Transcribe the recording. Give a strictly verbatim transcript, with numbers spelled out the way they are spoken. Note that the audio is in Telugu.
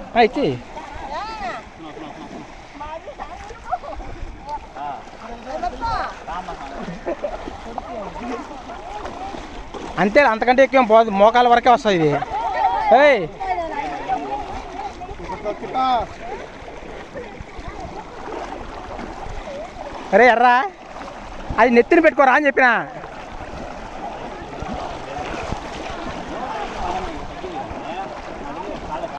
ఇచ్చి అంతే, అంతకంటే ఎక్కువ పోదు, మోకాల వరకే వస్తుంది ఇది. ఏయ్ అరే ఎర్రా, అది నెత్తిని పెట్టుకోరా అని చెప్పిన.